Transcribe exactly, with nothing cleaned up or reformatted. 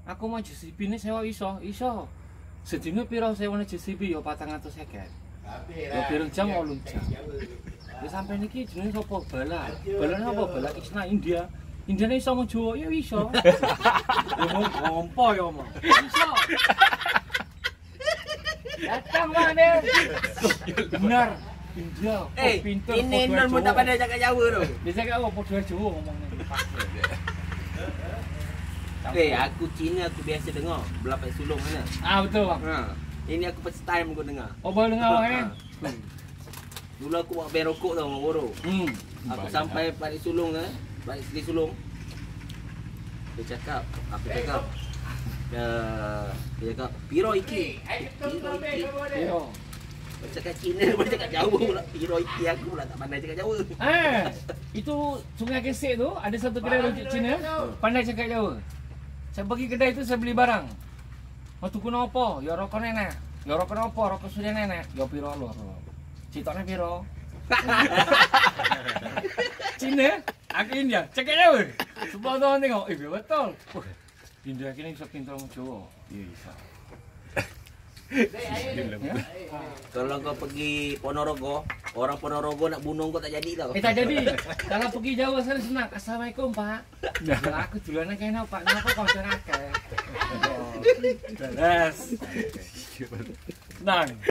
Aku mau J C B ini sewa iso, iso. Sedino piro sewane J C B ya patang atus seket. Ya pirang jam wolung jam. Ya sampai niki jenenge sapa bala? Balane apa bala Isna India. Indiane iso mau Jawa ya iso. Ya mau ngompo ya omong. Iso. Datang mana? Benar. India. Eh, ini non mau tak pandai cakap Jawa tu. Dia cakap apa podo Jawa ngomongnya. Eh, aku Cina aku biasa dengar belapak sulung mana. Ah betul bang. Ha. Ini aku first time aku dengar. Oh baru dengar bang eh. Dulu aku buat berokok tau dengan Boro. Hmm. Aku sampai balik sulung eh, balik seli sulung. Dia cakap, aku cakap. Uh, dia cakap, piro iki? Piro iki? Yo. Dia cakap Cina, dia cakap Jawa pula. Piro iki aku pula tak pandai cakap Jawa. Eh, itu Sungai Gesek tu ada satu kedai rojak Cina pandai cakap Jawa. Saya pergi kedai itu saya beli barang. Mau tuku apa? Ya rokok nenek. Ya rokok apa? Rokok sudah nenek. Ya piro lho. Citone piro? Cina, aku India. Cakap Jawa. Sebab tu orang tengok, eh betul. India kini bisa pintar sama Jawa. Ya bisa. Kalau kau pergi Ponorogo, orang Ponorogo nak bunuh kau tak jadi tau. Eh tak jadi. Kalau pergi Jawa sana senang. Assalamualaikum Pak. Ya aku duluan kena Pak. Kenapa kau senang? Beres. Senang.